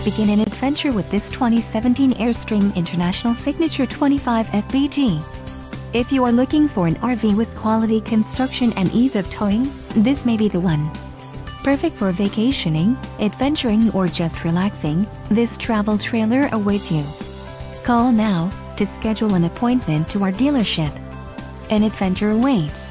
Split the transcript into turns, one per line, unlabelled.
Begin an adventure with this 2017 Airstream International Signature 25 FBT. If you are looking for an RV with quality construction and ease of towing, this may be the one. Perfect for vacationing, adventuring, or just relaxing, this travel trailer awaits you. Call now to schedule an appointment to our dealership. An adventure awaits.